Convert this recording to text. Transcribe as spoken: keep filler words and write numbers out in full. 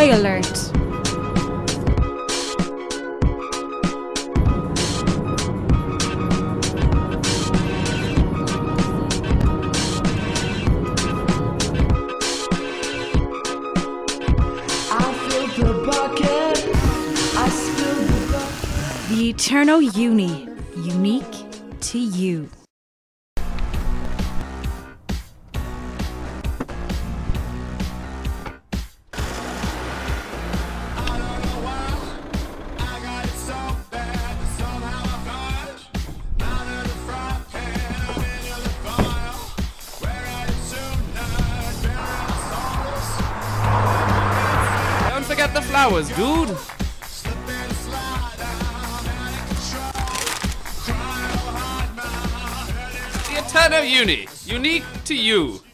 Spoiler alert! The Eternal Uni, unique to you. Don't forget the flowers, dude. The Eternal Uni, unique to you.